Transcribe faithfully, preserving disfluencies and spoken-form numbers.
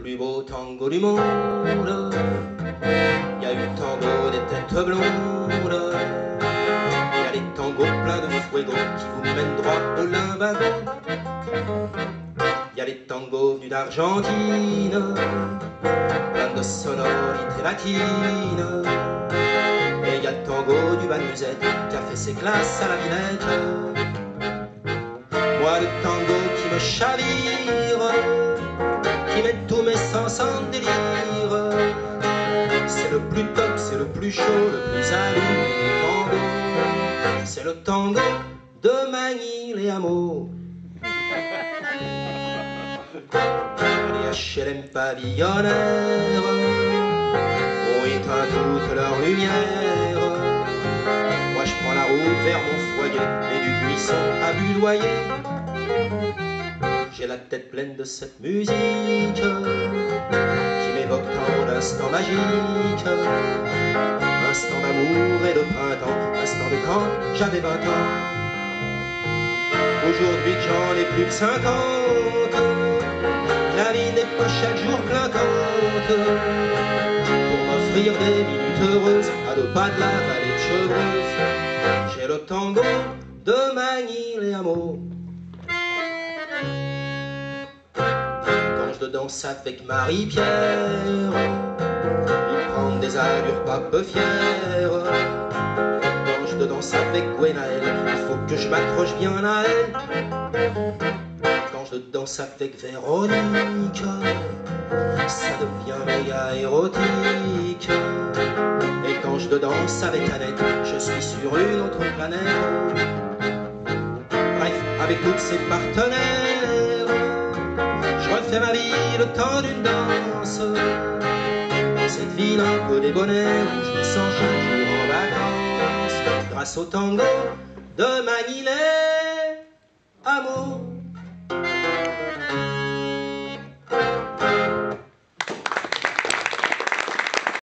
plus beau tango du monde. Il y a eu le tango des têtes blondes. Il y a les tangos pleins de fuego qui vous mènent droit au limbago. Il y a les tangos venus d'Argentine, plein de sonorités latines. Et il y a le tango du Banuzette qui a fait ses classes à la Vinette. Moi le tango qui me chavire, qui met tous mes sens en délire, c'est le plus top, c'est le plus chaud, le plus allumé des tangos. C'est le tango de Manille et Hameau. Les H L M pavillonnaires ont éteint toute leur lumière. Moi je prends la route vers mon foyer et du buisson à budoyer. J'ai la tête pleine de cette musique qui m'évoque tant d'instants magiques. Instant d'amour et de printemps, instant de quand j'avais vingt ans. Aujourd'hui que j'en ai plus de cinquante, la vie n'est pas chaque jour clinquante pour m'offrir des minutes heureuses à deux pas de la vallée de Chevreuse. J'ai le tango de Manille et Hameau. Quand je danse avec Marie-Pierre, il prend des allures pas peu fières. Quand je danse avec Gwenaël, il faut que je m'accroche bien à elle. Quand je danse avec Véronique, ça devient méga érotique. Et quand je danse avec Annette, je suis sur une autre planète. Bref, avec toutes ses partenaires, je refais ma vie le temps d'une danse. Dans cette ville un peu débonnaire où je me sens chaque jour en vacances, grâce au tango de Manille et Hameau.